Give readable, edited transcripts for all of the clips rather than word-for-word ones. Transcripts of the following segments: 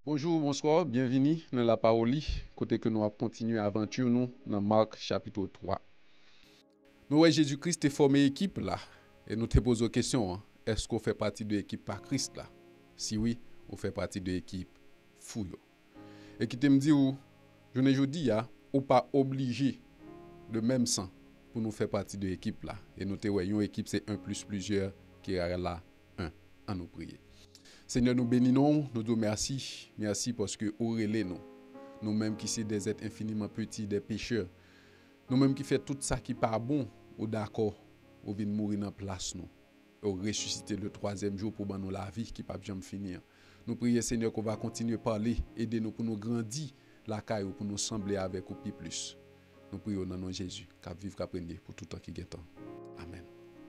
Bonjour, bonsoir, bienvenue dans la parole, côté que nous avons continué aventure nous dans Marc chapitre 3. Nous voyons Jésus-Christ est formé équipe là et nous te posons question, hein, est-ce qu'on fait partie de l'équipe par Christ là? Si oui, on fait partie de l'équipe fouille. Et qui te me dit ou je ne dis ou pas obligé de même sang pour nous faire partie de l'équipe là. Et nous te voyons équipe c'est un plus plusieurs qui est là un à nous prier. Seigneur, nous bénissons, nous disons merci. Merci parce que vous relèvez nous. Nous-mêmes qui sommes des êtres infiniment petits, des pécheurs. Nous-mêmes qui faisons tout ça qui n'est pas bon, ou d'accord, ou venez mourir dans place nous. Ou ressusciter le troisième jour pour nous la vie qui ne peut jamais finir. Nous prions, Seigneur, qu'on va continuer à parler, aider nous pour nous grandir la caille pour nous sembler avec vous plus. Nous prions dans le nom de Jésus, qu'à vivre, qu'à prendre pour tout temps qui est temps. Amen.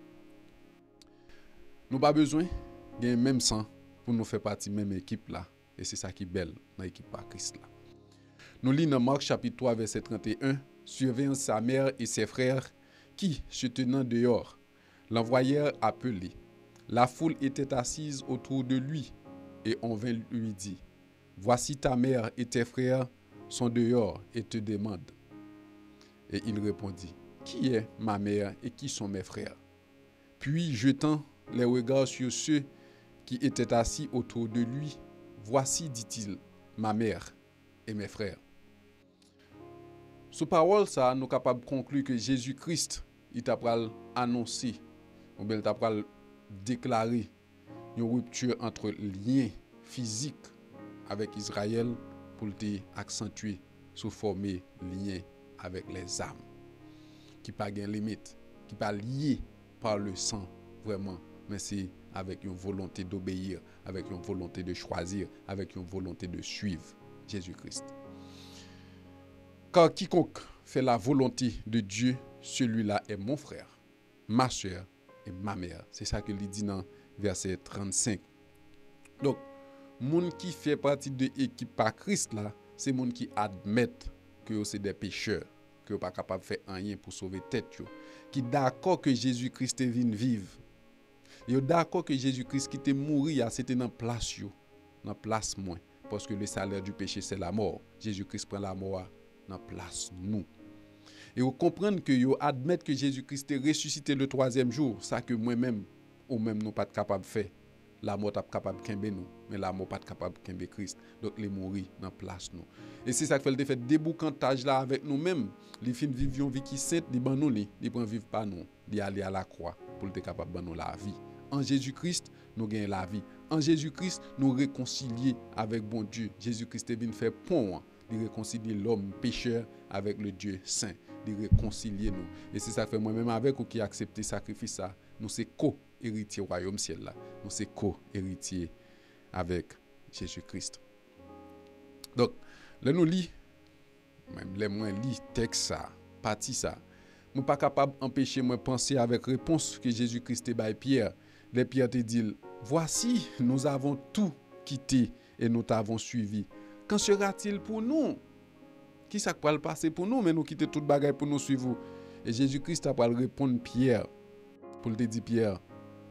Nous n'avons pas besoin d'un même sang pour nous faire partie de la même équipe là. Et c'est ça qui est belle dans l'équipe par Christ là. Nous lisons dans Marc chapitre 3 verset 31, surveillant sa mère et ses frères qui, se tenant dehors, l'envoyèrent appeler. La foule était assise autour de lui et on vint lui dire, voici ta mère et tes frères sont dehors et te demandent. Et il répondit, qui est ma mère et qui sont mes frères? Puis jetant les regards sur ceux qui étaient assis autour de lui, voici, dit-il, ma mère et mes frères. Sous parole, ça, nous sommes capables de conclure que Jésus-Christ, il t'a annoncé, ou bien il t'a déclaré une rupture entre lien physique avec Israël pour accentuer sous former lien avec les âmes, qui pas de limite, qui pas lié par le sang vraiment, mais c'est avec une volonté d'obéir, avec une volonté de choisir, avec une volonté de suivre Jésus-Christ. Car quiconque fait la volonté de Dieu, celui-là est mon frère, ma soeur et ma mère. C'est ça que il dit dans verset 35. Donc, monde qui fait partie de l'équipe par Christ là, c'est monde qui admettent que c'est des pécheurs, que pas capable de faire rien pour sauver tête yo, qui d'accord que Jésus-Christ est venu vivre. Yo d'accord que Jésus-Christ qui était mourir, c'était dans place yo, dans place moins, parce que le salaire du péché c'est la mort. Jésus-Christ prend la mort dans place nous. Et vous comprenez que vous admettez que Jésus-Christ est ressuscité le troisième jour, ça que moi-même, ou même nous pas capable de faire. La mort n'est pas capable de kembe nous, mais la mort n'est pas capable de kembe Christ. Donc, les mourir dans place nous. Et c'est ça qui fait le fait déboucantage là avec nous-mêmes. Les filles vivent une vie qui sainte, ils ban nous, ils prennent vivre pas nous, ils aller à la croix pour être capable de nous la vie. En Jésus-Christ, nous gagnons la vie. En Jésus-Christ, nous réconcilier avec bon Dieu. Jésus-Christ est venu faire pont, de réconcilier l'homme pécheur avec le Dieu saint, de réconcilier nous. Et c'est ça que fait moi-même avec vous qui acceptez sacrifice ça, nous c'est co-héritier royaume ciel là. Nous c'est co-héritier avec Jésus-Christ. Donc, là nous lit même les moins lit texte ça, partie ça. Nous pas capable d'empêcher moi penser avec réponse que Jésus-Christ te baille Pierre. Les Pierre te dit, voici, nous avons tout quitté et nous t'avons suivi. Qu'en sera-t-il pour nous? Qui ça va le passer pour nous, mais nous quitter toute bagaille pour nous suivre? Et Jésus-Christ a pas répondre Pierre, pour te dire Pierre,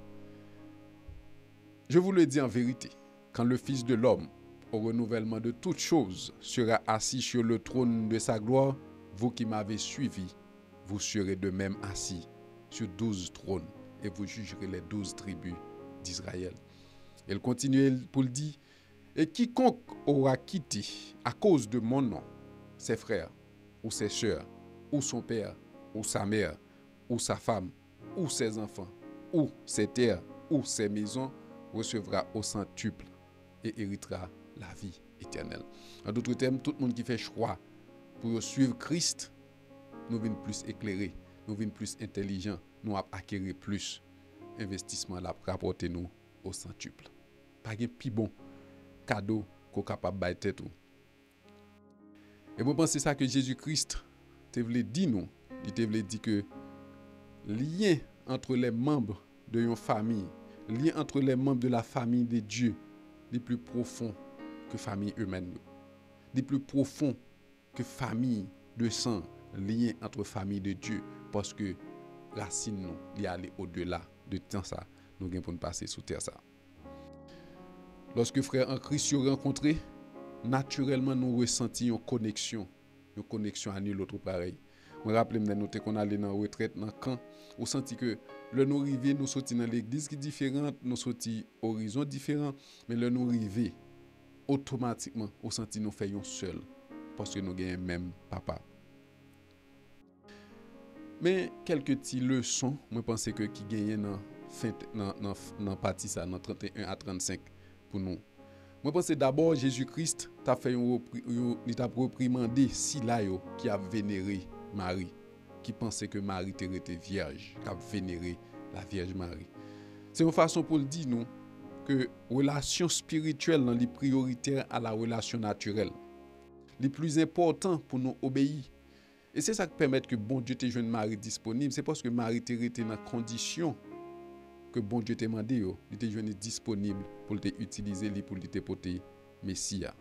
je vous le dis en vérité, quand le Fils de l'homme, au renouvellement de toutes choses, sera assis sur le trône de sa gloire, vous qui m'avez suivi, vous serez de même assis sur 12 trônes et vous jugerez les 12 tribus d'Israël. Elle continue pour le dire, et quiconque aura quitté à cause de mon nom, ses frères, ou ses sœurs, ou son père, ou sa mère, ou sa femme, ou ses enfants, ou ses terres, ou ses maisons, recevra au centuple et héritera la vie éternelle. En d'autres termes, tout le monde qui fait choix pour suivre Christ, nous venons plus éclairés, nous venons plus intelligents, nous acquérir plus investissement là pour rapporter nous au centuple. Pas de plus bon cadeau qu'on est capable de tête. Et moi pense c'est ça que Jésus-Christ te voulait dire nous, il te voulait dire que lien entre les membres de une famille, lien entre les membres de la famille de Dieu, les plus profonds que famille humaine, les plus profonds que famille de sang, lien entre famille de Dieu, parce que racine nous, il y aller au-delà de temps ça, nous gagnons pour nous passer sous terre ça. Lorsque frère en Christ se rencontré, naturellement nous ressentons une connexion à nul autre pareil. Je me rappelle qu'on allait dans la retraite, dans le camp, on sentit que le nous arrivé, nous sortis dans l'église qui est différente, nous sortis horizon différent, mais le nous arrivé, automatiquement, on sentit nous faisons seul, parce que nous avons même papa. Mais quelques petites leçons, je pense que qui gagnent dans partie ça, dans 31 à 35 pour nous. Je pense d'abord Jésus-Christ t'a fait il t'a reprimandé si là qui a vénéré Marie, qui pensait que Marie était vierge, qui a vénéré la Vierge Marie. C'est une façon pour le dire nous que relation spirituelle est prioritaire à la relation naturelle. Le plus important pour nous obéir. Et c'est ça qui permet que bon Dieu te joue Marie disponible. C'est parce que Marie était dans la condition que bon Dieu t'a demandé, il était joint disponible pour t'utiliser pour te porter Messia.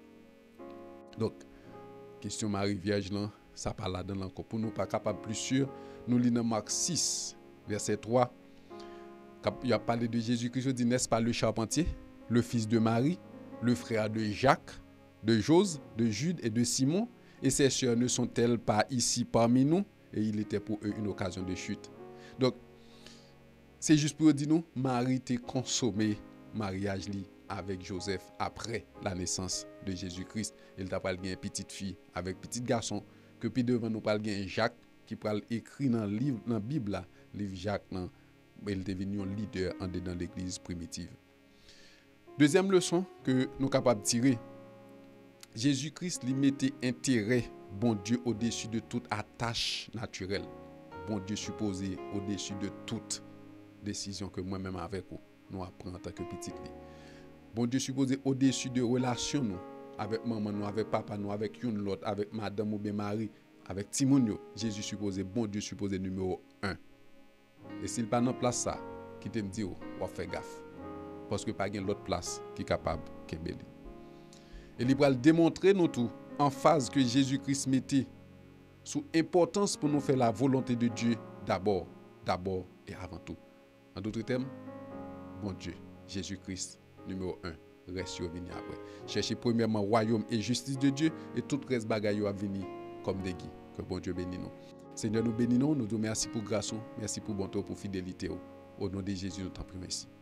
Donc, question Marie Vierge là, ça parle là-dedans encore. Pour nous pas capable plus sûr, nous lisons dans Marc 6, verset 3. Il a parlé de Jésus-Christ, il dit, n'est-ce pas le charpentier, le fils de Marie, le frère de Jacques, de Jose, de Jude et de Simon, et ses sœurs ne sont-elles pas ici parmi nous? Et il était pour eux une occasion de chute. Donc, c'est juste pour dire nous, Marie t'a consommé mariage avec Joseph après la naissance de Jésus-Christ. Il t'a parlé d'une petite fille avec petit garçon, que puis devant nous parle d'un Jacques qui parle écrit dans le livre, dans la Bible, là, livre Jacques, il est devenu un leader dans l'église primitive. Deuxième leçon que nous sommes capables de tirer, Jésus-Christ lui mettait intérêt, bon Dieu, au-dessus de toute attache naturelle. Bon Dieu supposé au-dessus de toute décision que moi-même avec vous, nous apprenons en tant que petit. Bon Dieu supposé au-dessus de relations nous, avec maman, nous, avec papa, nous, avec une l'autre, avec madame ou bien Marie, avec Timounio. Jésus supposé, bon Dieu supposé numéro 1. Et s'il pas dans place ça, qui te dit, on va faire gaffe. Parce que pas gain l'autre place qui est capable de belli. Et il va démontrer nous tout en phase que Jésus-Christ mettait sous importance pour nous faire la volonté de Dieu d'abord et avant tout. En d'autres termes, bon Dieu, Jésus-Christ, numéro 1, reste venir après. Cherchez premièrement royaume et justice de Dieu et tout reste bagaille à venir comme des guides. Que bon Dieu bénisse nous. Seigneur, nous bénissons, nous te remercions pour grâce, merci pour bonté, pour fidélité. Au nom de Jésus, nous t'en prions ici.